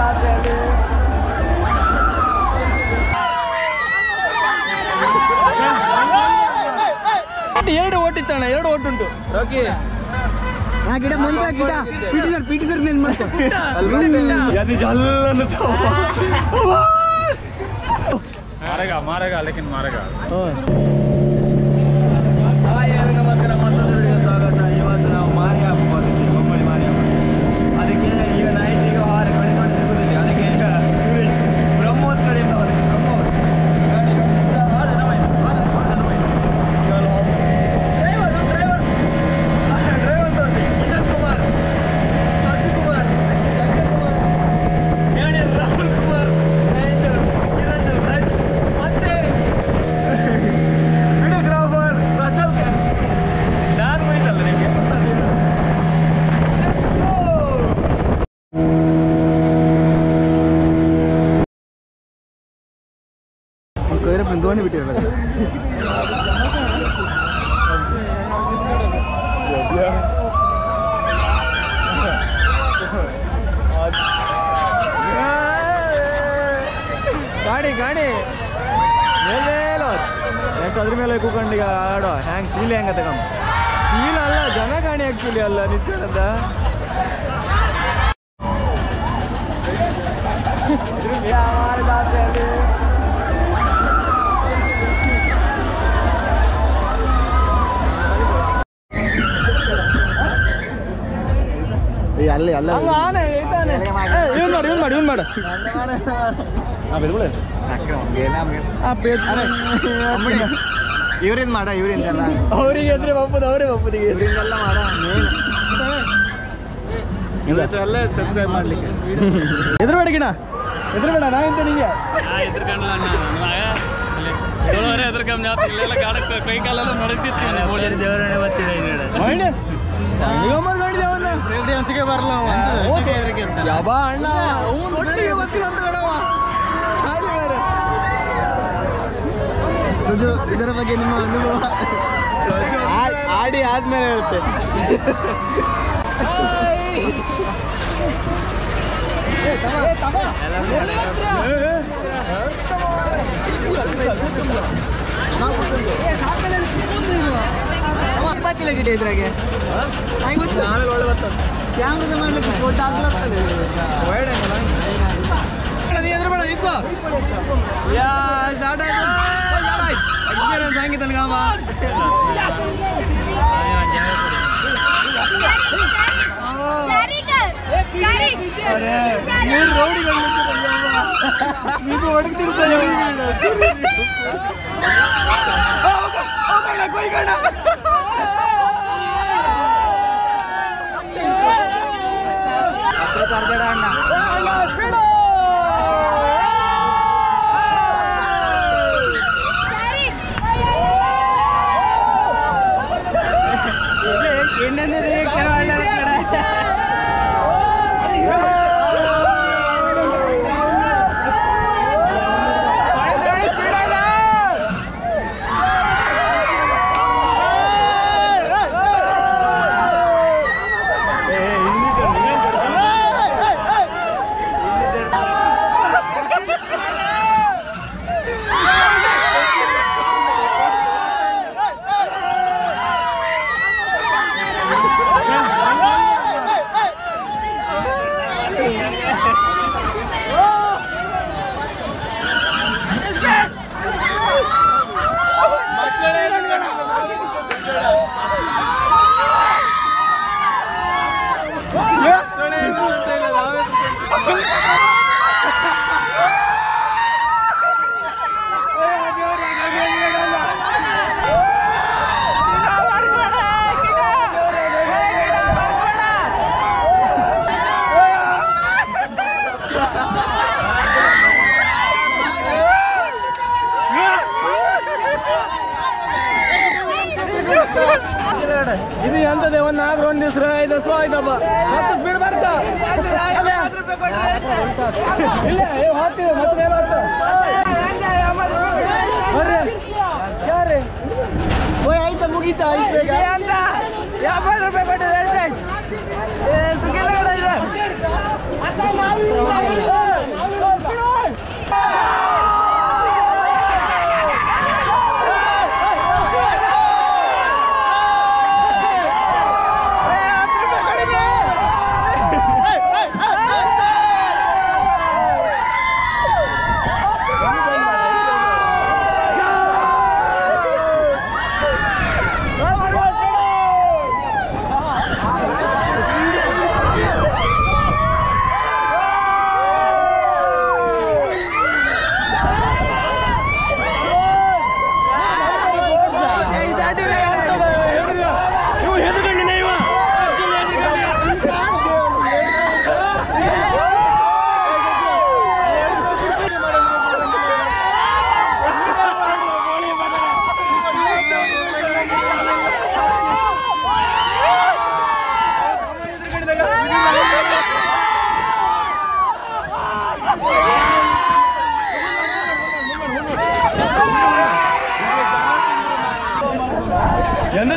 ಎರಡು ಓಟಿತ್ತಣ್ಣ, ಎರಡು ಓಟುಂಟು. ಓಕೆ ಗಿಡ ಮಂತ್ರ ಗಿಡ ಪಿಟಿ ಸರ್ ನೆನ್ ಮಾಡ್ಕೊ ಮಾರೇಗ ಲೇಕಿನ್ ಮಾರೇಗ. ನಮಸ್ಕಾರ, ಮತ್ತೊಂದು ವಿಡಿಯೋ ಸ್ವಾಗತ. ಇವತ್ತು ನಾವು ಮಾರಿ ಹಬ್ಬ ಬಂದಿದ್ದೀವಿ, ಬೊಮ್ಮಳಿ ಮಾರಿ ಹಬ್ಬ. ಅದಕ್ಕೆ ಈಗ ನೈಟ್ ಈಗ 6 ಗಂಟೆ ಮಾಡಿ ಸಿಗುದಿಲ್ಲ. ಅದಕ್ಕೆ ಈಗ ಟೂರಿಸ್ಟ್ ಬ್ರಹ್ಮೋತ್ ಕಡೆಯಿಂದ ಬಂದಿದ್ದೀವಿ. ಬ್ರಹ್ಮೋತ್ ಡ್ರೈವರ್ ತೋರಿಸಿ. ಕಿಶನ್ ಕುಮಾರ್, ಅಜಯ್ ಕುಮಾರ್, ಜಗನ್ ಕುಮಾರ್, ರಾಹುಲ್ ಕುಮಾರ್, ಕಿರಣ್ ರಜ್, ಮತ್ತೆ ವಿಡಿಯೋಗ್ರಾಫರ್ ರಶಲ್. ನಾನು ಹೋಯ್ತಲ್ಲ ನಿಮಗೆ ಕೊಯ್ರಪ್ಪನ ದೋಣಿ ಬಿಟ್ಟಿರ್ಬೇಕು. ಗಾಡಿ ಗಾಡಿ ಮೇಲೇಲೋ ನೆಕ್ಸ್ಟ್ ಅದ್ರ ಮೇಲೆ ಕೂತ್ಕೊಂಡು ಈಗ ಆಡೋ ಹ್ಯಾಂಗ್ ಫೀಲ್ ಹೆಂಗ ತಗೊಂಡು ಫೀಲ್ ಅಲ್ಲ, ಜನ ಗಾಡಿ ಆ್ಯಕ್ಚುಲಿ ಅಲ್ಲ ನಿತ್ಯಾನಂದ. ಅಲ್ಲಿ ಅಲ್ಲ ಇವನ್ ಮಾಡು ಇವ್ರಿಂದ ಮಾಡ ಇವ್ರಿಂದಲ್ಲ ಅವ್ರಿಗೆ ಎದ್ರೆ ಬಪ್ಪದು ಅವರೇ ಬಪ್ಪದಿಗೆ ಇವ್ರಿಂದೆಲ್ಲ ಮಾಡ ಇವತ್ತೆಲ್ಲ ಸಬ್ಸ್ಕ್ರೈಬ್ ಮಾಡ್ಲಿಕ್ಕೆ. ಎದುರುಬೇಡ ಗಿಣ, ಎದುರುಬೇಡ. ನಾ ಇಂತ ನಿಂಗೆ ಕೈ ಕಾಲೆಲ್ಲ ನಡೀತಿತ್ತು. ದೇವರೇ ಬರ್ತಿದೆ ಬರಲ್ಲ ಯಾವ ಅಣ್ಣ ಸುಜು, ಇದರ ಬಗ್ಗೆ ನಿಮ್ಮ ಅನುಭವ ಆಡಿ ಆದ್ಮೇಲೆ ಇರುತ್ತೆ. ಇಪ್ಪತ್ತಿಲ್ಲ ಗಿಡ ಇದ್ರಾಗೆ ಆಮೇಲೆ ಒಳ್ಳೆ ಬರ್ತದೆ. ಕ್ಯಾಮ್ರದ ಮಾಡ್ಲಿಕ್ಕೆ ಫೋಟೋ ಆಗ್ಲಾಗ್ತದೆ. ನೀವು ಹೊಡೆದಿರ್ತಾರೆ ಇದು ಎಂತದೆ ಒಂದು 4 ದಿವಸ 5 ದಿವಸ ಆಯ್ತಪ್ಪ. ಮತ್ತೆ ಸ್ಪೀಡ್ ಬರ್ತಾ ಇಲ್ಲ ಹೋಗ್ತೀವಿ ಮತ್ತೆ ಯಾರೇ ಓಯ್ ಆಯ್ತಾ ಮುಗೀತಾ ಇಷ್ಟು ಬೇಗ ಅಂತ 50 ರೂಪಾಯಿ ಕೊಟ್ಟು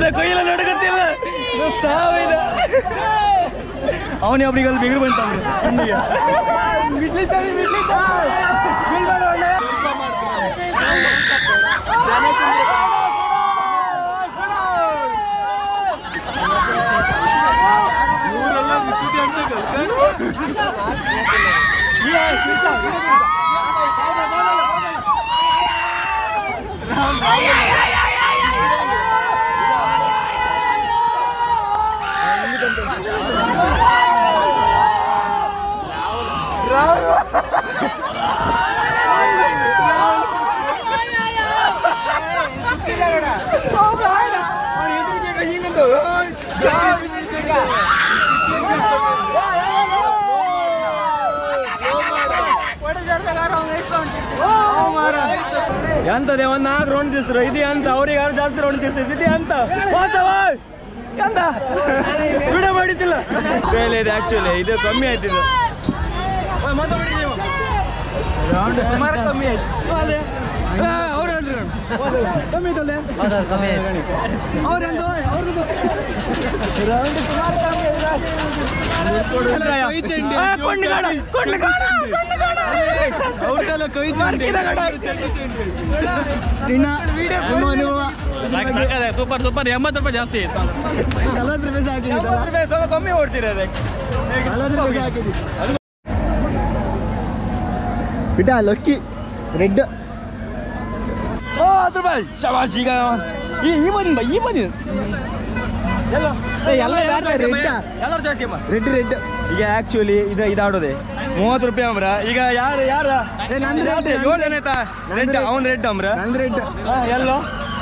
ಕೈಯೆಲ್ಲ ನಡಗತ್ತಿಲ್ಲ ಸಾವಿದ ಅವನೇ ಒಬ್ರಿಗೆ ಅಲ್ಲಿ ಬಿಗಿರು ಬಂತ ಕಣ್ಣಿಗೆ ಎಂತದೆ ಒಂದ್ 4 ರೌಂಡ್ ತಿಸ್ರು ಇದೆ ಅಂತ ಅವ್ರಿಗೆ ಯಾರು ಜಾಸ್ತಿ ರೌಂಡ್ ತಿಸ್ತಿದ್ದೆ ಅಂತ ಎಂತ ವಿಡಿಯೋ ಮಾಡಿದ್ದಿಲ್ಲ ಇದೆ ಆಕ್ಚುಲಿ ಇದು ಕಮ್ಮಿ ಆಯ್ತಿದ್ದು ರೌಂಡ್ ಸುಮಾರು ಕಮ್ಮಿ ಆಯ್ತು ಅವ್ರು ಹೇಳ್ರಿ ಕಮ್ಮಿ ಐತಲ್ಲ ಅವ್ರೆಂದು ಅವ್ರದ್ದು ರೌಂಡ್ ಸುಮಾರು ಕಮ್ಮಿ ಸೂಪರ್ ಸೂಪರ್ 80 ರೂಪಾಯಿ ಜಾಸ್ತಿ 40 ರೂಪಾಯಿ ಹಾಕಿದ್ದೆ ಸ್ವಲ್ಪ ಕಮ್ಮಿ ಓಡ್ತೀರಿ ಅದಕ್ಕೆ 40 ರೂಪಾಯಿ ಹಾಕಿದ್ದೆ ಬಿಟ್ಟ ಲಕ್ಕಿ ರೆಡ್ 10 ರೂಪಾಯಿ ಶಬಾಷ್ ಈಗ ಈ ಬನ್ನಿ ಎಲ್ಲರೂ ಜಾಸ್ತಿ ರೆಡ್ ರೆಡ್ ಈಗ ಆಕ್ಚುಲಿ ಇದಾಡೋದೆ 30 ರೂಪಾಯಿ ಅಮ್ರ ಈಗ ಯಾರು 7 ಜನ ಆಯ್ತಾ ರೆಡ್ ಅವ್ನ್ ರೆಡ್ ಅಮ್ರ ರೆಡ್ ಎಲ್ಲೋ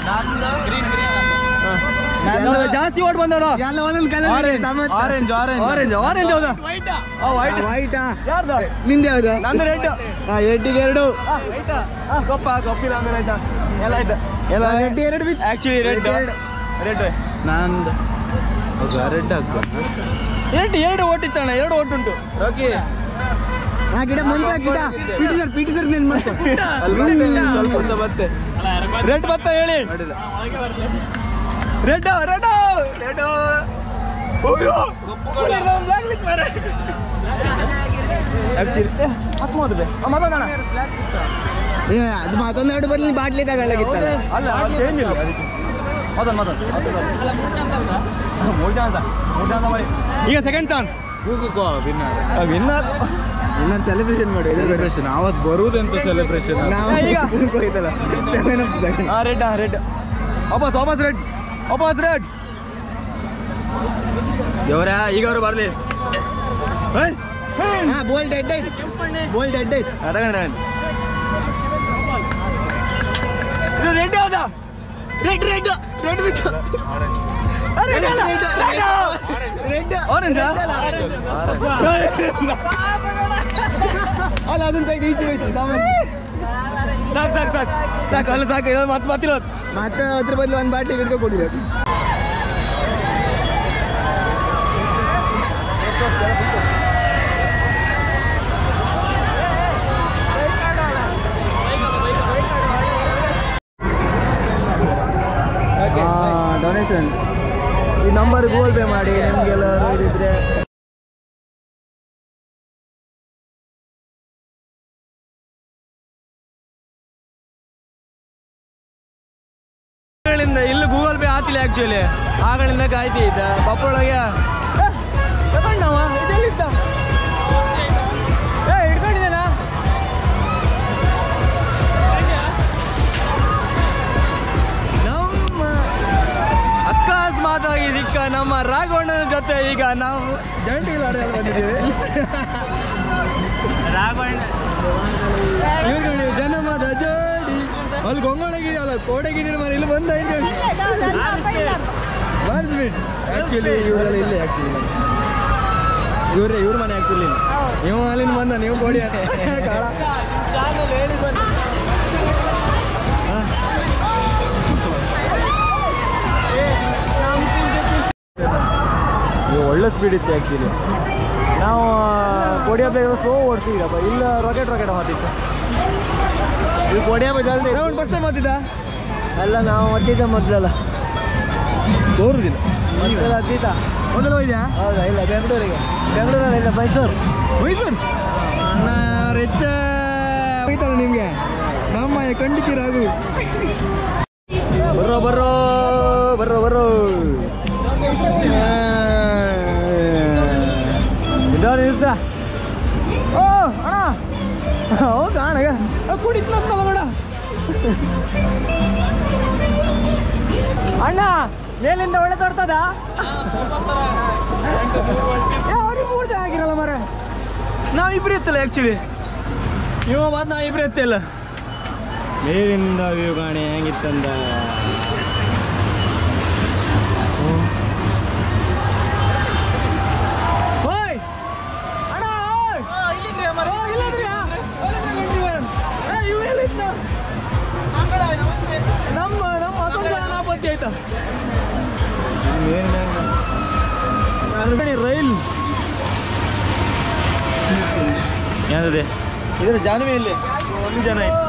ಜಾಸ್ತಿ ಓಡ್ ಬಂದವನು ಎಲ್ಲ ಒಂದೊಂದು ಕಲರ್ ಆರೆಂಜ್ ಹೌದಾ ವೈಟ್ ಯಾರ್ದು ನಿಂದ ಯಾವ್ದು ನಂದು ರೆಡ್ ಎಡ್ಡಿಗೆ 2 ಕಪ್ಪಿಲ್ಲ ಅಂದ್ರೆ ಆಯ್ತಾ ಎಲ್ಲ ಆಯ್ತಾ ಎಲ್ಲ ರೆಡ್ 2 ಬಿತ್ತು ಆಕ್ಚುಲಿ ರೆಡ್ ನಂದು ರೆಡ್ ಎರಡು ಓಟಿತ್ತಣ್ಣ 2 ಓಟುಂಟು ಓಕೆ ಆ ಗಿಡ ಮಂತ್ರ ಗಿಡ ಪಿಟಿ ಸರ್ ನೆನ್ ಮಾಡ್ಕೊ ಸ್ವಲ್ಪ ಮತ್ತೆ ರೆಡ್ ಬತ್ತ ಹೇಳಿ ರೆಡ್ ಏ ಅದು ಮತ್ತೊಂದು 2 ಬರಲಿ ಬಾಟ್ಲಿ ತಗೊಳ್ಳಾಗಿತ್ತಲ್ಲ ಅಲ್ಲ ಚೇಂಜ್ ಇಲ್ಲ ಈಗ ಸೆಕೆಂಡ್ ಚಾನ್ಸ್ ವಿನ್ನರ್ ಸೆಲೆಬ್ರೇಷನ್ ಮಾಡಿ ಸೆಲೆಬ್ರೇಷನ್ ಅವತ್ತು ಬರುವುದಂತ ಸೆಲೆಬ್ರೇಷನ್ ರೆಡ್ ವಾಪಸ್ ರೆಡ್ ಇವರ ಈಗ ಅವರು ಬರ್ಲಿ ಬೋಲ್ಡ್ ಹೆಡ್ ಇದು ರೆಡ್ ಯಾವ್ದಾ ರೆಡ್ ಬಿತ್ತು ರೆಡ್ ಆರೆಂಜ್ ಅಲ್ಲ ಅದನ್ನ ತೆಗೆದು ಈಚೆ ಹೋಯ್ತು ಸಾಮಾನ್ಯ ಸಾಕು ಅಲ್ಲ ಸಾಕು ಮತ್ತೆ ಮಾತಿಲ್ಲ ಮತ್ತೆ ಅದ್ರ ಬದಲು ಒಂದು ಬಾಟ್ಲಿ ಹಿಡ್ಕೊ ಕೊಟ್ಟಿದ್ದಾರೆ ಡೊನೇಷನ್ ಈ ನಂಬರ್ ಗೂಗಲ್ ಪೇ ಮಾಡಿ ನಿಮಗೆಲ್ಲ ಇದಿದ್ರೆ ಇಲ್ಲಿ ಗೂಗಲ್ ಪೇ ಆತಿಲ್ಲ ಆಕ್ಚುಲಿ ಆಗಳಿಂದ ಕಾಯ್ತಿ ಇದ್ದ ಬಪ್ಪೊಳಗೆ ತಗೊಂಡವ ಇದೆಲ್ಲಿದ್ದ ಹಿಡ್ಕೊಂಡಿದ್ದೇನಾ ನಮ್ಮ ಅಕಸ್ಮಾತಾಗಿ ಸಿಕ್ಕ ನಮ್ಮ ರಾಘವಣ್ಣನ ಜೊತೆ ಈಗ ನಾವು ಜಂಟಿ ಆಡೋದು ಬಂದಿದ್ದೀವಿ ರಾಘವಣ್ಣ ಇವ್ರು ಜನಮದ ಜೋಡಿ ಅಲ್ಲಿ ಗೊಂಗೊಳಗಿದೆಯಲ್ಲ ಕೋಟೆಗಿದ್ದೀರಿ ಮನೆ ಇಲ್ಲಿ ಬಂದ ಆಕ್ಚುಲಿ ಇವರೆಲ್ಲ ಇಲ್ಲಿ ಆಕ್ಚುಲಿ ಇವ್ರ ಮನೆ ಆಕ್ಚುಲಿ ನೀವು ಅಲ್ಲಿಂದ ಬಂದ ನೀವು ಕೋಡಿ ಒಳ್ಳೆ ಸ್ಪೀಡ್ ಇತ್ತು ಆ್ಯಕ್ಚುಲಿ ನಾವು ಕೋಡಿ ಹಬ್ಬ ಸ್ಲೋ ಓಡಿಸಿದಪ್ಪ ಇಲ್ಲ ರಾಕೆಟ್ ಮಾತಿತ್ತು ಇದು ಕೊಡಿಯ ಜಲ್ದಿ ಫಸ್ಟ್ ಟೈಮ್ ಮಾತಿದ್ದ ಅಲ್ಲ ನಾವು ಒಟ್ಟಿದ್ದ ಮೊದಲಲ್ಲ ತೋರುದಿಲ್ಲ ಅತೀತ ಮೊದಲು ಹೋಯ್ದ್ಯಾ? ಹೌದಾ? ಇಲ್ಲ, ಬೆಂಗಳೂರಿಗೆ. ಬೆಂಗಳೂರಲ್ಲಿ ಇಲ್ಲ, ಮೈಸೂರು. ಮೈಸೂರು ಅಣ್ಣ ರಿಚ್ ಹೋಯ್ತಲ್ಲ ನಿಮಗೆ ನಮ್ಮ ಖಂಡಿತೀರಾಗು. ಬರ್ರೋ ಬರ್ರೋ ಬರ್ರೋ ಬರ್ರೋ ಇದ್ದ. ಓ ಅಣ್ಣ, ಹೌದಾ ಅಣ್ಣಗ ಕುಡಿತಲ್ಲ ಬೇಡ ಅಣ್ಣ, ಮೇಲಿಂದ ಒಳ್ಳೆ ತೋರ್ತದ. ಅವ್ರಿಗೆ ಮೂರ್ತಿ ಆಗಿರಲ್ಲ ಮರ. ನಾವಿಬ್ರು ಎತ್ತಲ್ಲ ಆ್ಯಕ್ಚುಲಿ, ಇವ ಮಾತು ನಾವಿಬ್ರು ಎತ್ತಿಲ್ಲ. ಮೇಲಿಂದ ವ್ಯೂ ಕಾಣಿ ಹೆಂಗಿತ್ತಂದ. ಓಯ್ ಅಣ್ಣ, ನಮ್ಮ ಅದೊಂದು ಜನ ನಾಪತ್ತಿ ಆಯ್ತಾ ರೈಲ್ ಯಾವ್ದಿದೆ ಇದರ ಜಾನ್ವಿಯಲ್ಲಿ ಒಂದು ಜನ ಆಯ್ತು.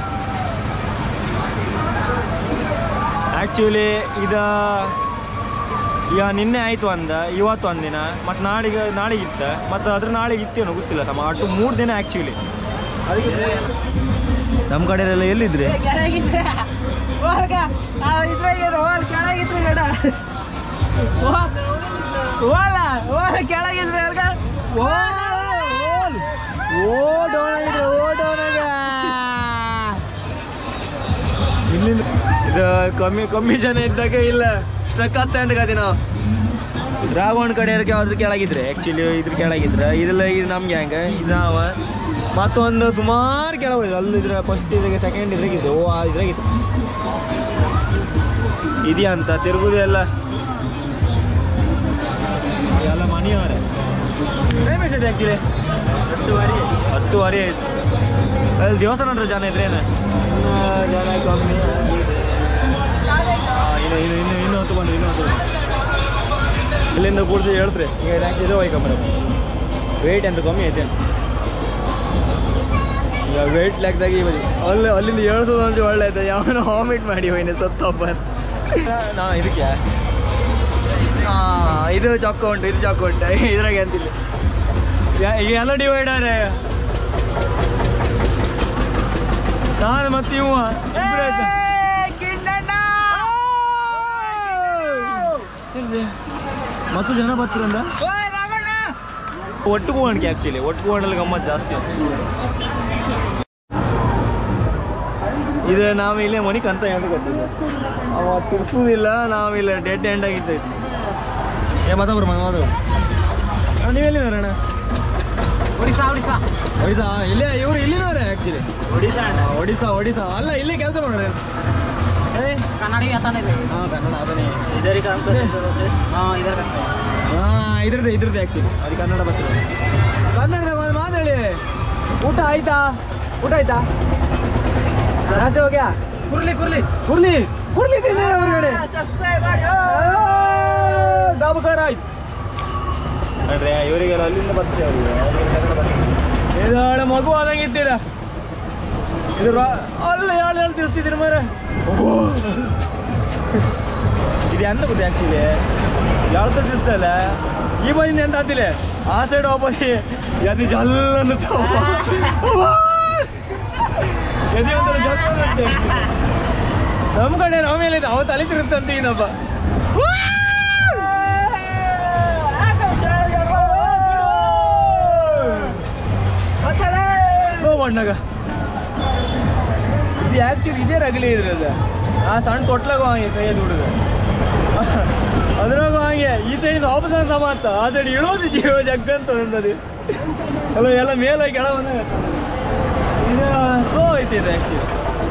ಆ್ಯಕ್ಚುಲಿ ಈಗ ನಿನ್ನೆ ಆಯಿತು ಅಂದ, ಇವತ್ತು ಒಂದಿನ ಮತ್ತು ನಾಳೆಗಿತ್ತ ಮತ್ತು ಅದ್ರ ನಾಳೆಗೆ ಇತ್ತೇನೋ ಗೊತ್ತಿಲ್ಲ ತಮ್ಮ. ಅಷ್ಟು 3 ದಿನ ಆ್ಯಕ್ಚುಲಿ. ಅದಕ್ಕೆ ನಮ್ಮ ಕಡೆಯಲ್ಲೆಲ್ಲ ಎಲ್ಲಿದ್ರೆ ಇಲ್ಲಿಂದ ಇದು ಕಮ್ಮಿ ಜನ ಇದ್ದಾಗ ಇಲ್ಲ ಸ್ಟ್ರಕ್ ಆಗ್ತಾ ಗತಿ. ನಾವು ರಾಘವನ್ ಕಡೆ ಅದ್ರ ಕೆಳಗಿದ್ರೆ ಆ್ಯಕ್ಚುಲಿ ಇದ್ರ ಕೆಳಗಿದ್ರೆ ಇದೆಲ್ಲ ಇದು ನಮ್ಗೆ ಹೆಂಗೆ ಇದು ನಾವು ಮತ್ತೊಂದು ಸುಮಾರು ಕೆಳಗೆ ಅಲ್ಲಿದ್ರೆ ಫಸ್ಟ್ ಇದ್ರಾಗೆ ಸೆಕೆಂಡ್ ಇದ್ರಾಗಿದ್ದು. ಇದ್ರಾಗಿತ್ತು ಇದೆಯಾ ಅಂತ ತಿರುಗುದು ಎಲ್ಲ ಮನೆಯವರೇ. ಟೈಮ್ ಎಷ್ಟಿದೆ ಆ್ಯಕ್ಚುಲಿ? 10:30 ಆಯ್ತು. ಅಲ್ಲಿ ದೇವಸ್ಥಾನ ಅಂದ್ರೆ ಜನ ಇದ್ರೇನು ಜನ ಕಮ್ಮಿ. ಇನ್ನು ಹೊತ್ತು ಬಂದ್ರಿ, ಇಲ್ಲಿಂದ ಪೂರ್ತಿ ಹೇಳ್ತ್ರಿ. ಈಗ ಇದು ಹೋಯ್ಕಂಬ ವೆಯ್ಟ್ ಅಂತ ಕಮ್ಮಿ ಐತೆ. ಈಗ ವೆಯ್ಟ್ ಲೆಕ್ಕದಾಗ ಈ ಬದಿ ಅಲ್ಲಿಂದ ಹೇಳ್ಸೋದು ಅಂತ ಒಳ್ಳೆ ಆಯ್ತು. ಯಾವನೋ ವಾಮಿಟ್ ಮಾಡಿ ಹೋಯ್ನೆ ಸತ್ತಪ್ಪ. ನಾ ಇದಕ್ಕೆ ಇದು ಚಾಕು ಉಂಟು, ಇದು ಚಾಕು ಉಂಟು ಇದ್ರಾಗೆ ಅಂತಿಲ್ಲ. ಈಗ ಎಲ್ಲ ಡಿವೈಡರೇ. ನಾನು ಮತ್ತೆ ಇವ ಮತ್ತು ಜನ ಬರ್ತೀರಂದ ಒಟ್ಟು ಹೋಗಣಿಕೆ. ಆ್ಯಕ್ಚುಲಿ ಒಟ್ಟು ಹೋಗಣಲ್ಲಿ ಗಮ್ಮತ್ತು ಜಾಸ್ತಿ. ಇದು ನಾವು ಇಲ್ಲೇ ಮನೆ ಕಂತ ಎಂದು ಗೊತ್ತಿಲ್ಲ, ಅವ ತಿರ್ಸೋದಿಲ್ಲ. ನಾವಿಲ್ಲ ಡೆಡ್ ಎಂಡ್ ಆಗಿದ್ದೈತಿ. ಮಾತಾಡ್ರಿ ನೀವೆಲ್ಲಿದ್ದಾರೆ ಅಣ್ಣ? ಒಡಿಸಾ. ಇಲ್ಲೇ ಇವ್ರು ಇಲ್ಲಿನವ್ರೆ ಆ್ಯಕ್ಚುಲಿ. ಒಡಿಸಾ ಅಲ್ಲ, ಇಲ್ಲೇ ಕೆಲಸ ಮಾಡೋರೆ. ಕನ್ನಡ ಕನ್ನಡ ಅದನ್ನೇ ಇದ್ರದ್ದು ಆ್ಯಕ್ಚುಲಿ. ಅದು ಕನ್ನಡ ಬರ್ತಿಲ್ಲ. ಕನ್ನಡದಾಗ ಮಾತಾಡಿ. ಊಟ ಆಯ್ತಾ? ರಾತ್ರಿ ಹೋಗ್ಯಾ? ಕುರ್ಲಿ ತಿಂದ ಹೊರಗಡೆ ದಾಬಕಾರ ಆಯ್ತು ನೋಡ್ರಿ. ಇವರಿಗೆಲ್ಲ ಅಲ್ಲಿಂದ ಬರ್ತೀವಿ. ಇದು ಮಗು ಆದಂಗೆ ಇದ್ದೀರ. ಇದು ಅಲ್ಲ ಹೇಳು ತಿರ್ಸ್ತಿದ್ದೀರಿ ಮರ. ಇದು ಎಂತ ಗೊತ್ತಿ ಆ್ಯಕ್ಚುಲಿ ಯಾವ ತಿರ್ಸ್ತಲ್ಲ. ಈ ಬದಿನ ಎಂತ ಆಗ್ತಿಲ್ಲ, ಆ ಸೈಡ್ ವಾಪಸ್ ಎದಿ ಜಲ್ಲನ್ನು ಎದಿ ಒಂಥರ ಜಲ್ಲ. ನಮ್ಮ ಕಡೆ ನಾವು ಮೇಲೆ ಅವ ತಲೆ ತಿರುಸ್ತಂತ ಏನಪ್ಪ. ಬಣ್ಣಗ ಇದು ಆ್ಯಕ್ಚುಲಿ ಇದೇ ರಗಲಿ ಇದ್ರದ. ಆ ಸಣ್ಣ ಕೊಟ್ಲಾಗ ಹಂಗೆ ಕೈಯಲ್ಲಿ ಹುಡುಗ ಅದ್ರಾಗ ಹಂಗೆ ಈ ಸೈಡಿಂದ ವಾಪಸ್ ಸಮಾತ ಆ ಸೈಡ್ ಇಳೋದು ಜೀವ ಜಗ್ಗಂತ ಅಂದದು ಅಲ್ಲ. ಎಲ್ಲ ಮೇಲೆ ಕೆಳ ಬಂದಾಗ ಇದು ಸ್ಲೋ ಐತಿ ಇದು ಆ್ಯಕ್ಚುಲಿ.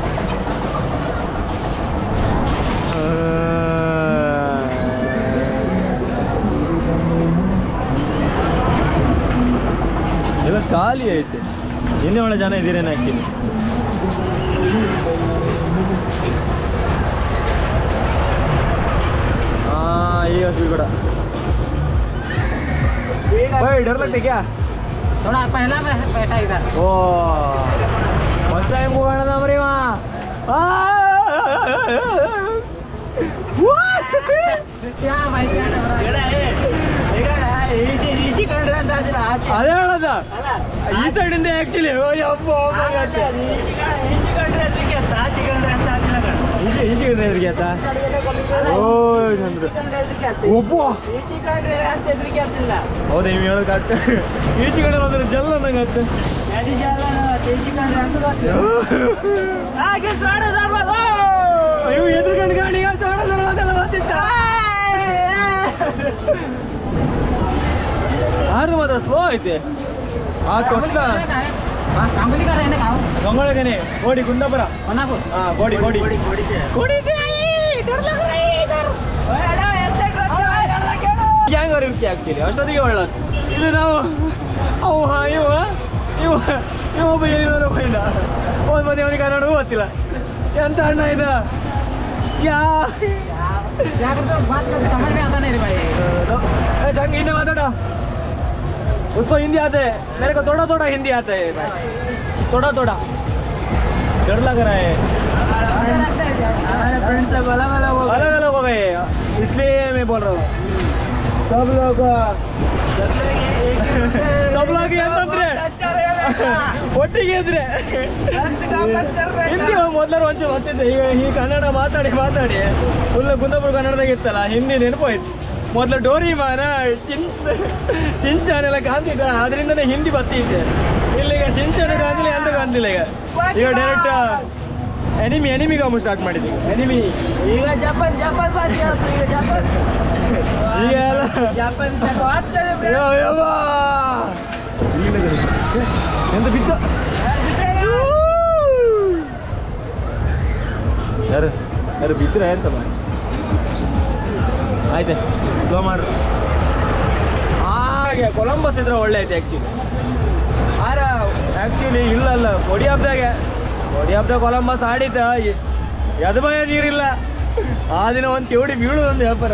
ಎಲ್ಲ ಖಾಲಿ ಐತೆ. ಇನ್ನೇ ಒಳ್ಳೆ ಜನ ಇದ್ದೀರೇನು ಆ್ಯಕ್ಚುಲಿ. ಈಗ ಕೂಡ डर लगते क्या? थोड़ा पहला बैठा इधर। ओ फर्स्ट टाइम को गाना था हमारे वहाँ। ಅದೇ ಹೇಳದ ಈ ಸೈಡಿಂದ ಆಕ್ಚುಲಿ ಹೌದು ನೀವು ಹೇಳೋದು ಕರೆಕ್ಟ್. ಈಚೆ ಕಡೆ ಬಂದ್ರೆ ಜಲ್ಲ ನಂಗತ್ತೆ. ಇವು ಎದುರುಗಂಡು ಗಾಡಿ ಆರು ಮಾತ್ರ ಸ್ಲೋ ಐತೆ. ಆ ಕೊಟ್ಟ ಗಂಗೊಳಗನೆ ಗೋಡಿ ಕುಂದಾಪುರ. ಗೋಡಿ ಗೋಡಿ ಗ್ಯಾಂಗ್ ಅವ್ರು ಇರ್ತಿ ಆಕ್ಚುಲಿ ಅಷ್ಟೊತ್ತಿಗೆ ಒಳ್ಳೇದು. ಇದು ನಾವು ಅವು ಒಬ್ಬ ಏನಿಲ್ಲ ಒಂದು ಮನೆ ಅವನಿಗೆ ಕನ್ನಡ ಗೊತ್ತಿಲ್ಲ. ಎಂತ ಅಣ್ಣ ಇದ ढंग हिंदी माताड़ा उसको हिंदी आते है, मेरे को थोड़ा थोड़ा हिंदी आता है भाई, थोड़ा थोड़ा डर लग रहा है. हमारे फ्रेंड सब अलग अलग हो गए इसलिए मैं बोल रहा हूँ. सब लोग ಅಂತಂದ್ರೆ ಒಟ್ಟಿಗೆ ಇದ್ರೆ ಹಿಂದಿ ಮೊದಲು ಒಂಚೆ ಬರ್ತಿದ್ದೆ. ಈಗ ಕನ್ನಡ ಮಾತಾಡಿ ಫುಲ್ ಕುಂದಾಪುರ ಕನ್ನಡದಾಗ ಇತ್ತಲ್ಲ ಹಿಂದಿ ನೆನಪಾಯ್ತು. ಮೊದಲು ಡೋರಿಮಾನ ಸಿಂಚಾನೆಲ್ಲ ಕಾಣ್ತಿದ್ದ, ಅದರಿಂದನೇ ಹಿಂದಿ ಬರ್ತಿದ್ದೆ. ಇಲ್ಲಿಗ ಸಿಂಚಾನ ಕಾಣ್ತಿಲ್ಲ ಅಂತ ಕಾಣ್ತಿಲ್ಲ. ಈಗ ಡೈರೆಕ್ಟ್ ಎನಿಮಿ ಕಾಮು ಸ್ಟಾರ್ಟ್ ಮಾಡಿದ್ವಿ. ಎನಿಮಿ ಈಗ ಜಪಾನ್ ಈಗ ಎಂತ ಬಿದ್ದ ಯಾರು ಬಿದ್ದರೆ ಎಂತ ಆಯ್ತೆ ಸ್ಲೋ ಮಾಡ್ರಿ. ಹಾಗೆ ಕೊಲಂಬಸ್ ಇದ್ರೆ ಒಳ್ಳೆ ಐತೆ ಆ್ಯಕ್ಚುಲಿ ಇಲ್ಲಲ್ಲ ಕೊಡಿ ಹಬ್ಬದಾಗ ಕೊಲಂಬಸ್ ಆಡಿತ ಯದಮಯ ನೀರಿಲ್ಲ. ಆ ದಿನ ಒಂದು ತೆವಡಿ ಬೀಳುದೊಂದು ವ್ಯಾಪಾರ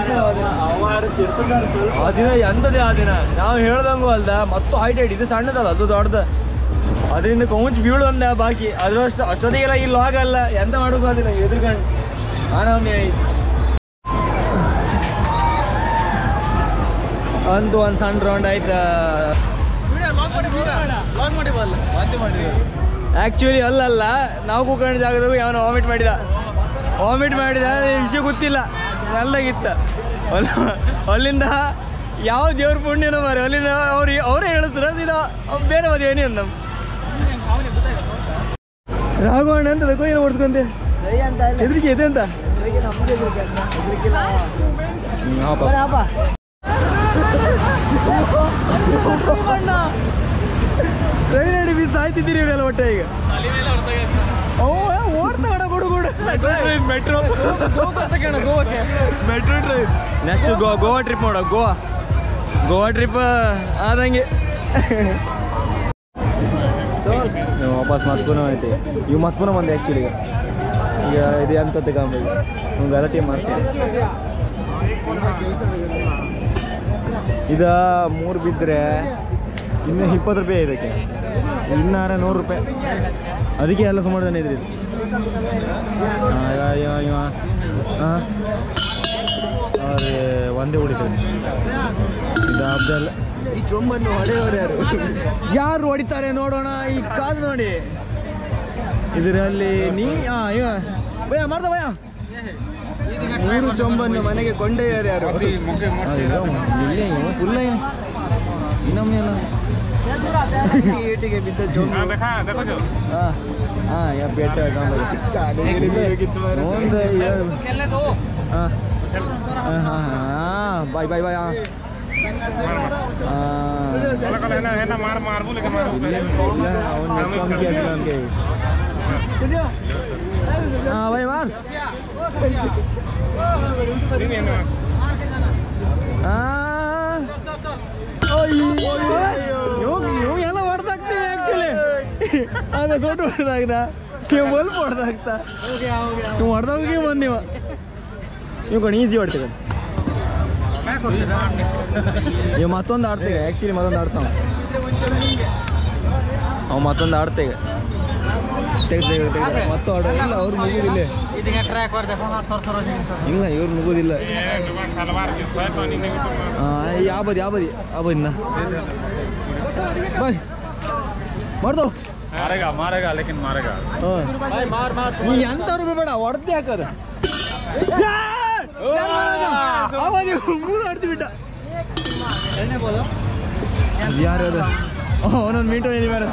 ಆ ದಿನ ಎಂಥದೇ. ಆ ದಿನ ನಾವು ಹೇಳ್ದಂಗೂ ಅಲ್ದ ಮತ್ತು ಹೈಟೈಟ್ ಇದು ಸಣ್ಣದಲ್ಲ ಅದು ದೊಡ್ಡದು, ಅದರಿಂದ ಕೌಂಚ್ ಬೀಳುವಂದ ಬಾಕಿ ಅಷ್ಟೊತ್ತಿಗೆಲ್ಲ ಇಲ್ಲಿ ಆಗಲ್ಲ. ಎಂತ ಮಾಡೋದು ಆ ದಿನ ಎದುರ್ಕೊಂಡು ಆನಂದ ಅಂತೂ ಒಂದು ಸಣ್ಣ ರೌಂಡ್ ಆಯ್ತಾ. ಆ್ಯಕ್ಚುಲಿ ಅಲ್ಲಲ್ಲ ನಾವು ಕೂತ್ಕೊಂಡ ಜಾಗದಾಗ ಅವನು ವಾಮಿಟ್ ಮಾಡಿದ ವಿಷಯ ಗೊತ್ತಿಲ್ಲ, ನಲ್ಲಾಗಿತ್ತ. ಅಲ್ಲಿಂದ ಯಾವ ದೇವ್ರ ಪುಣ್ಯನ ಮಾರಿ ಅಲ್ಲಿಂದ ಅವರೇ ಹೇಳಿದ್ರು ಇದು ಬೇರೆ ಮದುವೆ ಏನಿ ಅಂದ ರಾಘವಣ್ಣ ಅಂತ ಏನು ಹೊಡ್ಕೊಂಡೆ ಹೆದರಿಕೆ ಇದೆ ಅಂತ ಟ್ರೈನ್ ಅಡಿ ಮಿಸ್ ಆಯ್ತಿದ್ದೀರಿ ಇವೆಲ್ಲ ಒಟ್ಟೆ. ಈಗ ಓಡ್ತಾಡ ಕೊಡುಗೂಡು metro train. Next Goa trip ಮಾಡೋ. ಗೋವಾ ಟ್ರಿಪ್ ಆದಂಗೆ ವಾಪಸ್ ಮಸ್ಕೂನ ಐತಿ. ಇವು ಮಸ್ಕೂನ ಬಂದೆ ಆ್ಯಕ್ಚುಲಿ. ಈಗ ಇದು ಎಂತ ಕಾಂಬ ಗಲಾಟೆ ಮಾಡ್ತೀನಿ. ಇದು 3 ಬಿದ್ದರೆ ಇನ್ನು 20 ರೂಪಾಯಿ ಇದಕ್ಕೆ, ಇನ್ನಾರ 100 ರೂಪಾಯಿ. ಅದಕ್ಕೆ ಎಲ್ಲ ಸುಮಾರು ಜನ ಇದ್ರಿ. ಅದೇ ಒಂದೇ ಹೊಡಿತಾರೆ. ಇದು ಹಬ್ಬದಲ್ಲ ಈ ಚೊಂಬನ್ನು ಹೊಡೆಯೋರು ಯಾರು ಹೊಡಿತಾರೆ ನೋಡೋಣ. ಈ ಕಾದು ನೋಡಿ ಇದರಲ್ಲಿ ಭಯ ಮಾಡ್ದ ಭಯ 3 ಚೊಂಬನ್ನು ಮನೆಗೆ ಕೊಂಡೊಯ್ಯೋರು ಯಾರು? ಫುಲ್ಲ ಇನ್ನೊಮ್ಮೆ ಏಟಿಗೆ ಬಿದ್ದ ಚೊಂಬು ಬೆಟ್ಟ ಒಂದು ಬಾಯ್ ಬಾಯ್ ಬಾಯ್. भाई मार ಎಲ್ಲ ಹೊಡೆದಾಗ್ತೀನಿ ಆ್ಯಕ್ಚುಲಿ. ಆಗ ಸೋಟು ಹೊಡೆದಾಗ್ದ ನೀವು ಬಲ್ಪ್ ಹೊಡೆದಾಗ್ತಾ ನೀವು ಹೊಡೆದವ್ರಿಗೆ ಬಂದು ನೀವು ಕಣ್ ಈಸಿ ಹೊಡ್ತೀವಿ. ನೀವು ಮತ್ತೊಂದು ಆಡ್ತೀವಿ ಆ್ಯಕ್ಚುಲಿ ಮತ್ತೊಂದು ಆಡ್ತಾವ ಅವು ಮತ್ತೊಂದು ಆಡ್ತೇವೆ. ಮತ್ತೆ ಆರ್ಡರ್ ಇಲ್ಲ, ಅವ್ರು ಮುಗಿದಿಲ್ಲ. ಇಲ್ಲ ಇವ್ರು ಮುಗುದಿಲ್ಲ. ಯಾವ ಬದಿ ಬದಿನ ಬಾಯ್ ಮಾಡ್ದವ್ ನೀ ಎಂತವ್ರು ಬೇಡ ಹೊಡೆದೇ ಹಾಕೋದು. ಮೂರು ಹೊಡ್ದು ಬಿಟ್ಟ. ಯಾರು ಅದು? ಒಂದೊಂದು ಮೀಟು ಏನಿ ಬೇಡ.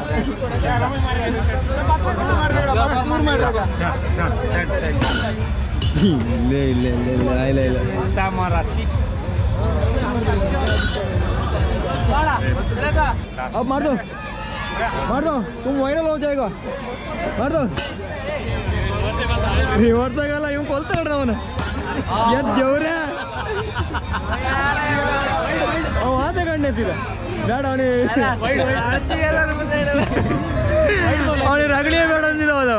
ಇಲ್ಲ अब मार दो तुम वायरल हो जाएगा. मार दो रिवर्स ಆಗಲ್ಲ ಇವ್ ಕೊಲ್ತಾರ ಅವನು. ದೇವ್ರೆ ಅವ ಆತ ಗಣ್ಣೆತ್ತಿದ ಬೇಡ ಅವನಿಗೆ ರಗಡಿಯೇ ಬೇಡ ಅಂದಿಲ್ಲ ಅವನು.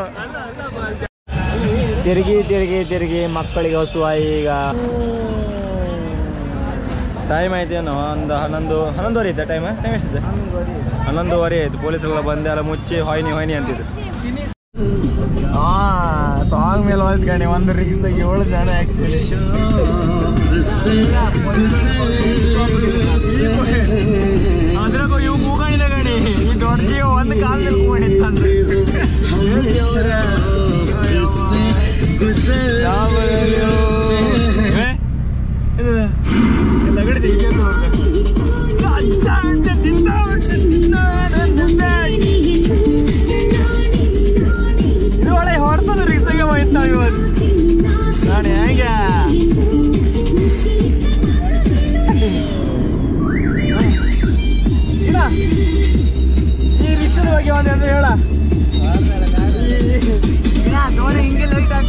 ತಿರುಗಿ ಮಕ್ಕಳಿಗೆ ಹಸುವಾಯಿ. ಈಗ ಟೈಮ್ ಆಯ್ತೇನೋ ಒಂದು 11:30 ಐತೆ. ಟೈಮ್ ಎಷ್ಟಿದೆ? 11:30 ಆಯ್ತು. ಪೊಲೀಸರೆಲ್ಲ ಬಂದೆ ಎಲ್ಲ ಮುಚ್ಚಿ ಹೊಯ್ನಿ ಅಂತಿದ್ರು. ಸಾಂಗ್ ಮೇಲೆ ಹೋಯ್ತು ಗಣಿ. ಒಂದು ರಿಕ್ಸ್ದಾಗ 7 ಜನ ಆ್ಯಕ್ಚುಲಿ. ಅದ್ರಾಗ ಇವು ಮೂಗಾಣಿಲ್ಲ ಗಣಿ. ಈ ದೊಡ್ಡ ಜೀವ ಒಂದು ಕಾಲ ಮೇಲೆ ಮೂಗಾಣಿತ್ತಂದ್ರೆ ಇದು ಒಳ್ಳೆ ಹೊಡ್ತದ ರಿಕ್ಸಾಗೆ ಹೋಯ್ತಾವ ಇವತ್ತು ನೋಡಿ ಹೆಂಗೆ. ಈ ರಿಕ್ಷದ ಬಗ್ಗೆ ಒಂದು ಹೇಳ. ಹಿಂಗೆ ಲೈಟ್